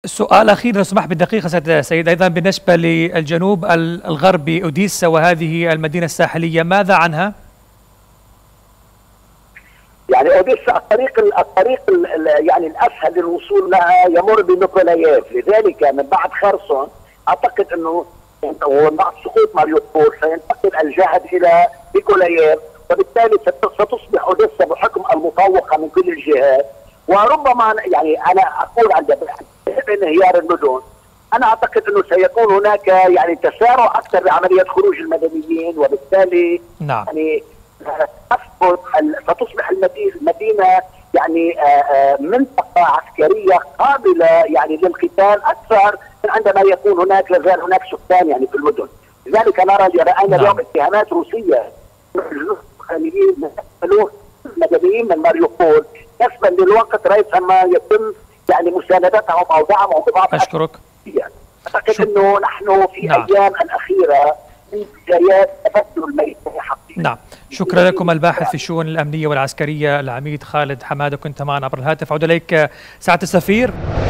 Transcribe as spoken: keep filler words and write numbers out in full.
سؤال أخير لو سمح بالدقيقة سيد سيد، أيضا بالنسبة للجنوب الغربي أوديسا وهذه المدينة الساحلية، ماذا عنها؟ يعني أوديسا الطريق الطريق يعني الأسهل للوصول لها يمر بميكولاييف، لذلك من بعد خرسون أعتقد أنه ومع سقوط ماريوبول سينتقل الجهد إلى ميكولاييف، وبالتالي ستصبح أوديسا بحكم المطوقة من كل الجهات. وربما يعني أنا أقول عند انهيار المدن، أنا أعتقد أنه سيكون هناك يعني تسارع أكثر بعملية خروج المدنيين، وبالتالي نعم. يعني ستصبح المدينة يعني منطقة عسكرية قابلة يعني للقتال أكثر من عندما يكون هناك لازال هناك سكان يعني في المدن. لذلك نرى رأينا نعم. اليوم اتهامات روسية المدنيين من ماريوبول نسبا للوقت ريثما يتم يعني مساندتهم او دعمهم ببعض. اشكرك. اعتقد شك... انه نحن في نعم. الايام الاخيره من بدايات تبدل الميداني حقيقي. نعم، شكرا لكم الباحث في الشؤون الامنيه والعسكريه العميد خالد حماده، كنت معنا عبر الهاتف. عود اليك سعاده السفير.